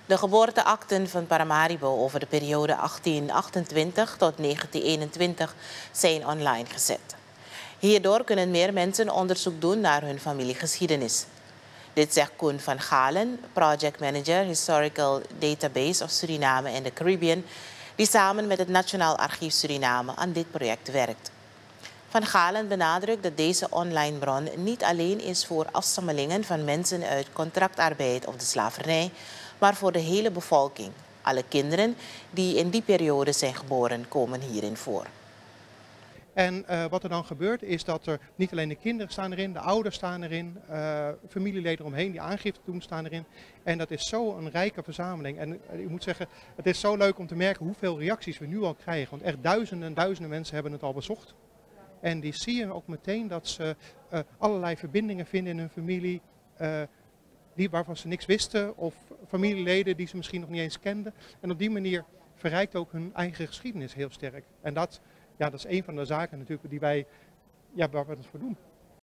De geboorteakten van Paramaribo over de periode 1828 tot 1921 zijn online gezet. Hierdoor kunnen meer mensen onderzoek doen naar hun familiegeschiedenis. Dit zegt Koen van Galen, project manager Historical Database of Suriname en de Caribbean, die samen met het Nationaal Archief Suriname aan dit project werkt. Van Galen benadrukt dat deze online bron niet alleen is voor afstammelingen van mensen uit contractarbeid of de slavernij, maar voor de hele bevolking. Alle kinderen die in die periode zijn geboren komen hierin voor. En wat er dan gebeurt is dat er niet alleen de kinderen staan erin, de ouders staan erin, familieleden omheen die aangifte doen staan erin. En dat is zo'n rijke verzameling. En ik moet zeggen, het is zo leuk om te merken hoeveel reacties we nu al krijgen. Want echt duizenden en duizenden mensen hebben het al bezocht. En die zie je ook meteen dat ze allerlei verbindingen vinden in hun familie, waarvan ze niks wisten. Of familieleden die ze misschien nog niet eens kenden. En op die manier verrijkt ook hun eigen geschiedenis heel sterk. En dat is een van de zaken natuurlijk waar we het voor doen.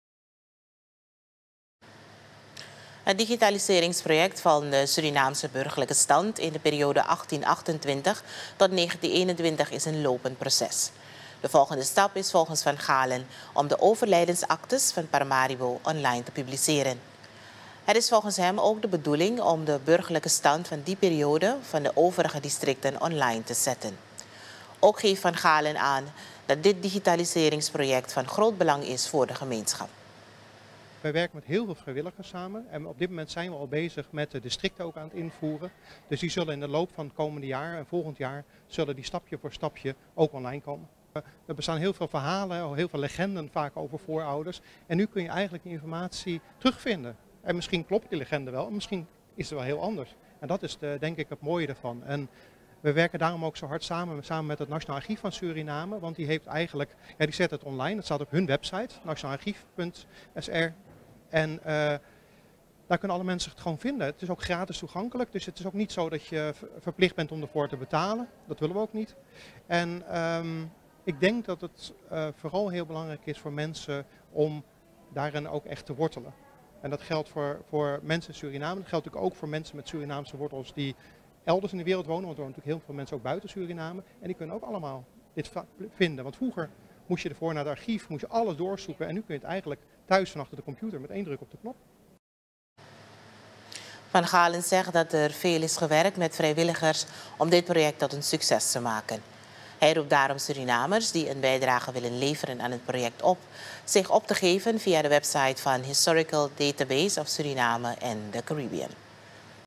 Het digitaliseringsproject van de Surinaamse burgerlijke stand in de periode 1828 tot 1921 is een lopend proces. De volgende stap is volgens Van Galen om de overlijdensaktes van Paramaribo online te publiceren. Het is volgens hem ook de bedoeling om de burgerlijke stand van die periode van de overige districten online te zetten. Ook geeft Van Galen aan dat dit digitaliseringsproject van groot belang is voor de gemeenschap. Wij werken met heel veel vrijwilligers samen en op dit moment zijn we al bezig met de districten ook aan het invoeren. Dus die zullen in de loop van het komende jaar en volgend jaar zullen die stapje voor stapje ook online komen. Er bestaan heel veel verhalen, heel veel legenden vaak over voorouders. En nu kun je eigenlijk die informatie terugvinden. En misschien klopt die legende wel, en misschien is het wel heel anders. En dat is denk ik het mooie ervan. En we werken daarom ook zo hard samen met het Nationaal Archief van Suriname. Want die heeft eigenlijk, die zet het online, dat staat op hun website, nationaalarchief.sr. En daar kunnen alle mensen het gewoon vinden. Het is ook gratis toegankelijk, dus het is ook niet zo dat je verplicht bent om ervoor te betalen. Dat willen we ook niet. En ik denk dat het vooral heel belangrijk is voor mensen om daarin ook echt te wortelen. En dat geldt voor mensen in Suriname. Dat geldt natuurlijk ook voor mensen met Surinaamse wortels die elders in de wereld wonen. Want er wonen natuurlijk heel veel mensen ook buiten Suriname. En die kunnen ook allemaal dit vinden. Want vroeger moest je ervoor naar het archief, moest je alles doorzoeken. En nu kun je het eigenlijk thuis van achter de computer met één druk op de knop. Van Galen zegt dat er veel is gewerkt met vrijwilligers om dit project tot een succes te maken. Hij roept daarom Surinamers die een bijdrage willen leveren aan het project op, zich op te geven via de website van Historical Database of Suriname en de Caribbean.